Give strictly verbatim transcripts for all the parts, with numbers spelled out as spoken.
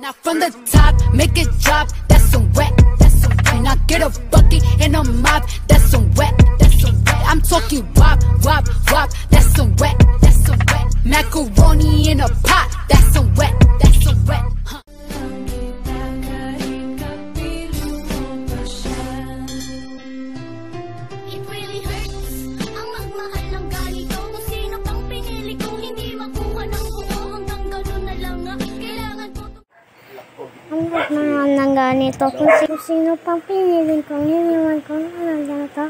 Now from the top, make it drop, that's some wet, that's some wet. Now get a bucket and a mop, that's some wet, that's some wet. I'm talking wop, wop, wop, that's some wet, that's some wet. Macaroni in a pot, that's some wet, that's some wet. Huh. It really hurts ang magmahal ng ganito. Kung sino pang pinili ko, hindi makuha ng buo. Hanggang ganun na lang nga, kailangan ko. Ang magmahal ng ganito. Kung sino, sino pang pinili ko, hiniwan ko na lang ganito.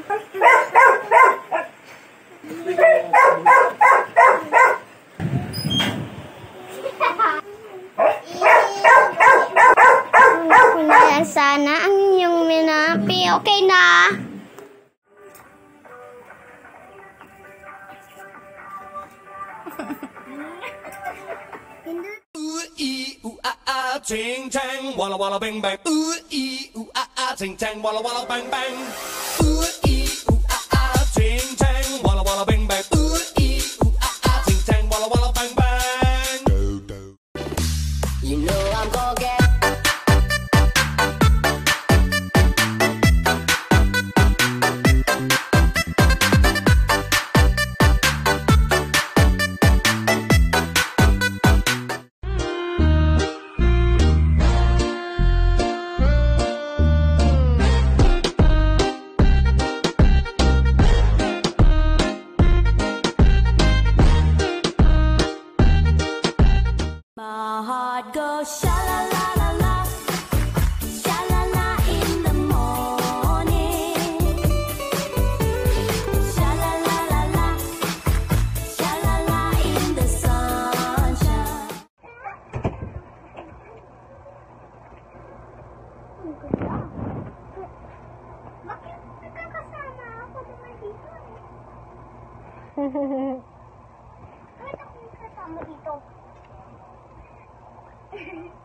Kung sana ang inyong minapi, okay na? Ooh ee ooh ah ah, ting tang, walla walla bang bang. Ooh ee ooh ah ah, ting tang, walla walla bang bang. Ooh ee ooh ah ah, ting tang, walla walla bang bang. Ooh ee ooh ah ah, ting tang, walla walla bang bang. You know I'm gonna get. My heart goes sha la la la la, sha la la in the morning, sha la la la la, sha la la in the sunshine. Bakit nagkakasama ako naman dito eh? Bakit ako kasama dito?